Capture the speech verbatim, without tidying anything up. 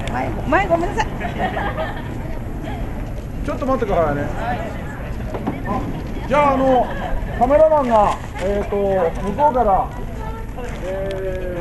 前前ごめんなさい。 ちょっと待ってくださいね。あ、じゃああのカメラマンがえっと向こうから、えー